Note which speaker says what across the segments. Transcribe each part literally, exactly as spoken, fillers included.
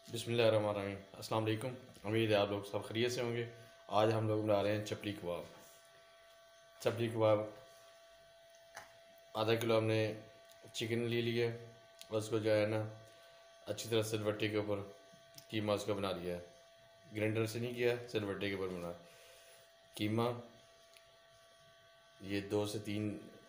Speaker 1: बिस्मिल्लाहिर्रहमानिर्रहीम। अस्सलाम वालेकुम। उम्मीद है आप लोग सब खैरियत से होंगे। आज हम लोग बना रहे हैं चपली कबाब। चपली कबाब आधा किलो हमने चिकन ले लिया और उसको जो है ना अच्छी तरह सिलवट्टे के ऊपर कीमा उसका बना लिया है। ग्राइंडर से नहीं किया, सिलवट्टे के ऊपर बना कीमा। ये दो से तीन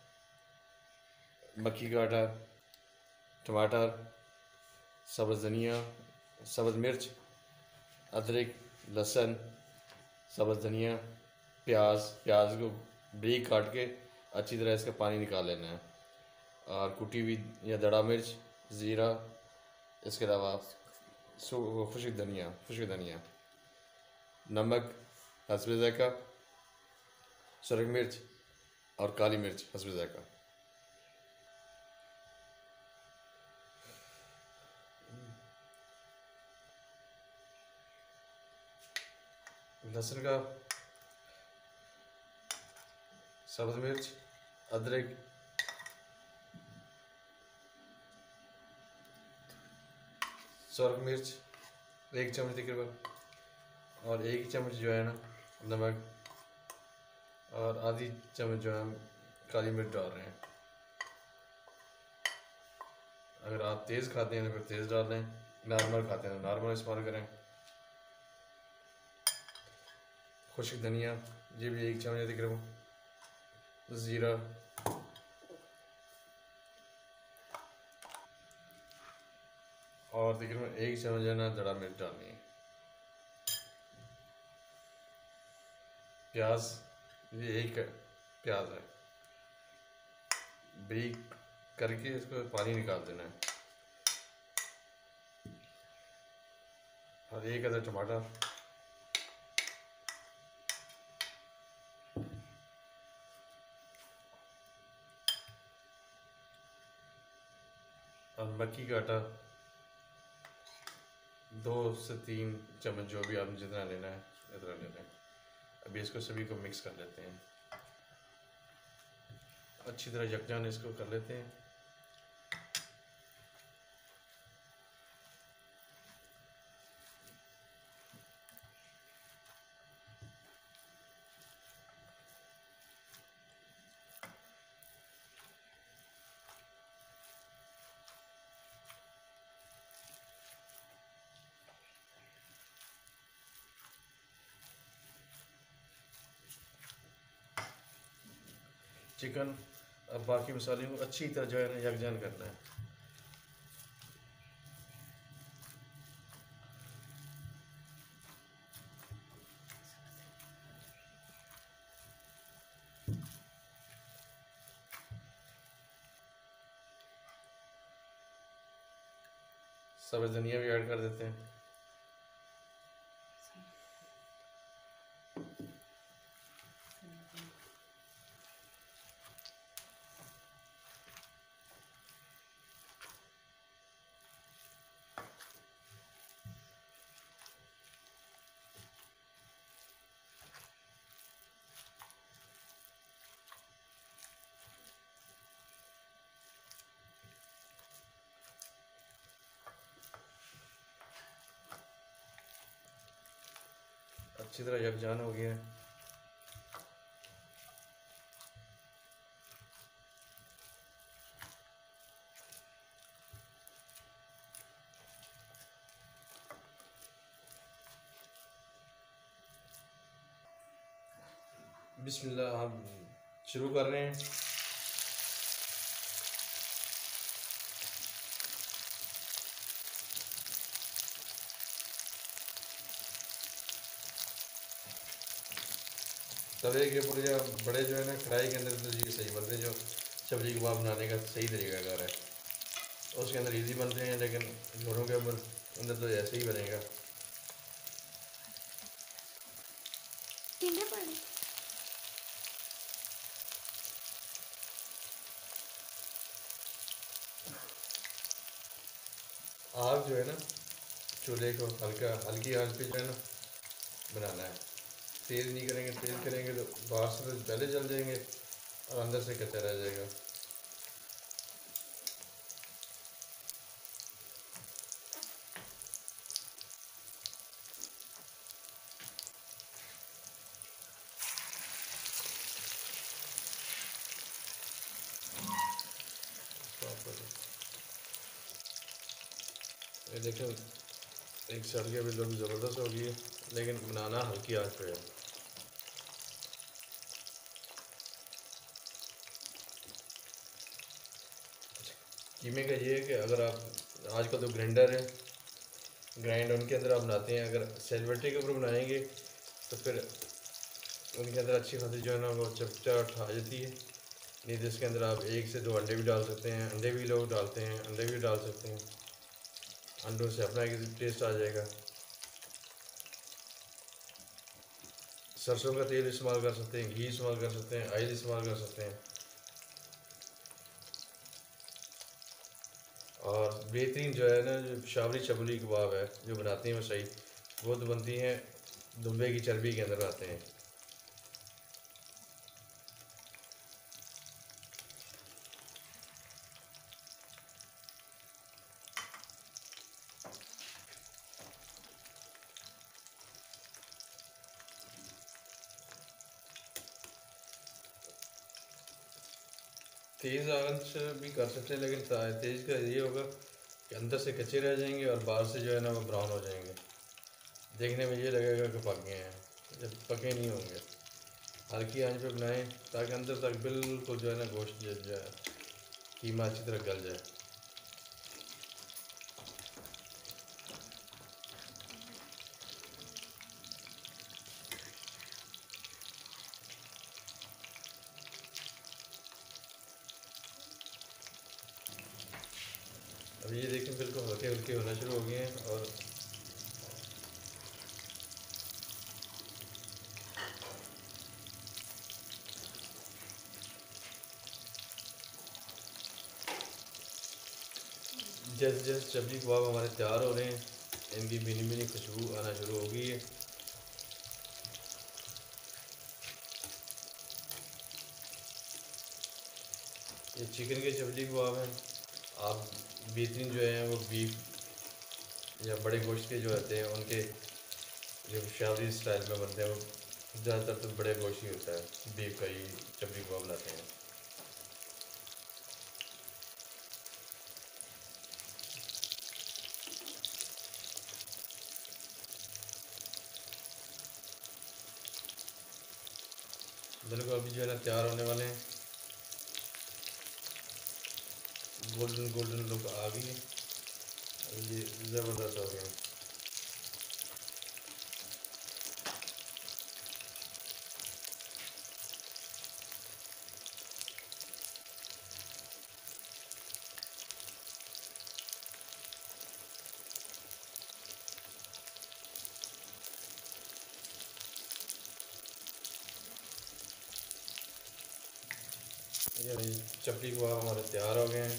Speaker 1: मक्की का आटा, टमाटर, सब्ज़ धनिया, सब्ज़ मिर्च, अदरक, लहसुन, सब्ज़ धनिया, प्याज प्याज को बारीक काट के अच्छी तरह इसका पानी निकाल लेना है। और कुटी हुई या दड़ा मिर्च, ज़ीरा, इसके अलावा खुश्क धनिया खुश्क धनिया नमक हस्ब ज़ायक़ा, सुरख मिर्च और काली मिर्च हस्ब ज़ायक़ा। लहसुन का, सब्ज़ मिर्च, अदरक, सुरख मिर्च एक चम्मच तकरीबन, और एक चम्मच जो है ना नमक, और आधी चम्मच जो है हम काली मिर्च डाल रहे हैं। अगर आप तेज़ खाते हैं तो फिर तेज़ डाल दें, नॉर्मल खाते हैं तो नॉर्मल इस्तेमाल करें। खुश्क धनिया ये भी एक चम्मच तकरीबन, ज़ीरा, और तकरीबन एक चम्मच है ना दड़ा मिर्च डालनी है। प्याज ये एक प्याज है, बारीक करके इसको पानी निकाल देना है। और एक अदर टमाटर, और मक्की का आटा दो से तीन चम्मच, जो भी आपने जितना लेना है उतना लेना है। अभी इसको सभी को मिक्स कर लेते हैं, अच्छी तरह यकजान इसको कर लेते हैं। चिकन अब बाकी मसाले को अच्छी तरह जो है ना यकजान करना है। सब्ज़ धनिया भी ऐड कर देते हैं। अच्छी तरह यकजान हो गया है। बिस्मिल्लाह, हम शुरू कर रहे हैं। तवे के ऊपर या बड़े जो है ना कढ़ाई के अंदर, तो ये सही बनते हैं। जो चपली कबाब बनाने का सही तरीकाकार है, उसके अंदर इजी बनते हैं, लेकिन घरों के अंदर अंदर तो ऐसे ही बनेगा। आग जो है ना चूल्हे को हल्का हल्की आंच पे जो है ना बनाना है। तेज़ नहीं करेंगे, तेज़ करेंगे तो बाहर से तो पहले जल जाएंगे और अंदर से कच्चा रह जाएगा। ये देखें एक सब्जी अभी लोग ज़बरदस्त हो गई है, लेकिन बनाना हल्की आंच पे है। कीमे का ये है कि अगर आप आजकल तो ग्राइंडर है, ग्राइंड उनके अंदर आप बनाते हैं, अगर सेलबट्टे के ऊपर बनाएंगे तो फिर उनके अंदर अच्छी खासी जो है ना वो चपचाहट आ जाती है। नहीं तो इसके अंदर आप एक से दो अंडे भी डाल सकते हैं, अंडे भी लोग डालते हैं, अंडे भी डाल सकते हैं, अंडों से अपना एक टेस्ट आ जाएगा। सरसों का तेल इस्तेमाल कर सकते हैं, घी इस्तेमाल कर सकते हैं, ऑयल इस्तेमाल कर सकते हैं। और बेहतरीन जो है ना जो शावरी चबली कबाब है जो बनाती हैं वो सही, वो तो बनती हैं दुम्बे की चर्बी के अंदर आते हैं। तेज़ आंच भी कर सकते हैं, लेकिन तेज़ का ये होगा कि अंदर से कच्चे रह जाएंगे और बाहर से जो है ना वो ब्राउन हो जाएंगे, देखने में ये लगेगा कि पक गए हैं, जब पके नहीं होंगे। हल्की आंच पे बनाएं ताकि अंदर तक बिल्कुल जो है ना गोश्त जल जाए, कीमा अच्छी तरह गल जाए। अब ये देखें बिल्कुल हल्के हल्के होना शुरू हो गए हैं। और जैसे जैसे सब्जी कबाब हमारे तैयार हो रहे हैं, इनकी भीनी भीनी खुशबू आना शुरू हो गई है। ये चिकन के सब्जी कबाब हैं। आप बेहतरीन जो है वो बीफ या बड़े गोश्त के जो होते हैं उनके जो शावरी स्टाइल में बनते हैं, वो ज़्यादातर तो बड़े गोश्त ही होता है, बीफ का ही सब्जी कबाब लाते हैं। बिल्कुल अभी जो है ना तैयार होने वाले हैं, गोल्डन गोल्डन लुक आ गई है, ये ज़बरदस्त हो गया। ये चपली कबाब हमारे तैयार हो गए हैं।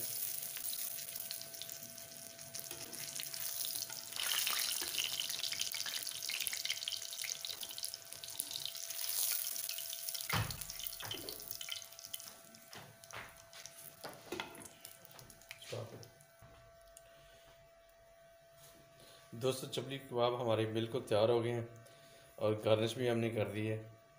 Speaker 1: दोस्तों चपली कबाब हमारे बिल्कुल तैयार हो गए हैं और गार्निश भी हमने कर दी है।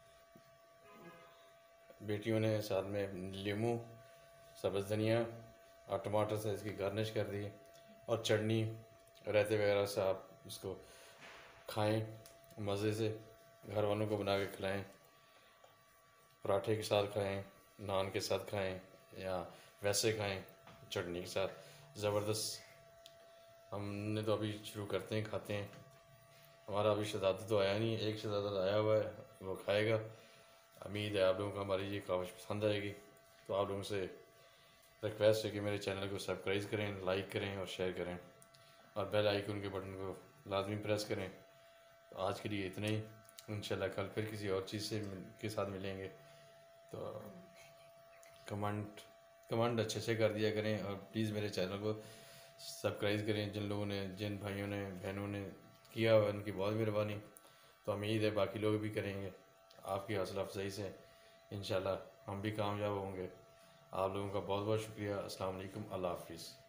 Speaker 1: बेटियों ने साथ में नींबू, सब्ज़ धनिया और टमाटर से इसकी गार्निश कर दी है, और चटनी रायते वगैरह से आप इसको खाएं मज़े से, घर वालों को बना के खिलाएं, पराठे के साथ खाएं, नान के साथ खाएं या वैसे खाएं चटनी के साथ, ज़बरदस्त। हमने तो अभी शुरू करते हैं, खाते हैं। हमारा अभी शहज़ादा तो आया नहीं, एक शहज़ादा आया हुआ है, वो खाएगा। उम्मीद है आप लोगों को हमारी ये काविश पसंद आएगी। तो आप लोगों से रिक्वेस्ट है कि मेरे चैनल को सब्सक्राइब करें, लाइक करें और शेयर करें, और बेल आइकन के बटन को लाजमी प्रेस करें। तो आज के लिए इतना ही, इंशाल्लाह कल फिर किसी और चीज़ से के साथ मिलेंगे। तो कमेंट कमेंट अच्छे से कर दिया करें, और प्लीज़ मेरे चैनल को सब्सक्राइब करें। जिन लोगों ने, जिन भाइयों ने, बहनों ने किया हुआ उनकी बहुत मेहरबानी। तो उम्मीद है बाकी लोग भी करेंगे। आपकी हौसला अफजाई से इंशाल्लाह हम भी कामयाब होंगे। आप लोगों का बहुत बहुत शुक्रिया। अस्सलाम वालेकुम, अल्लाह हाफिज़।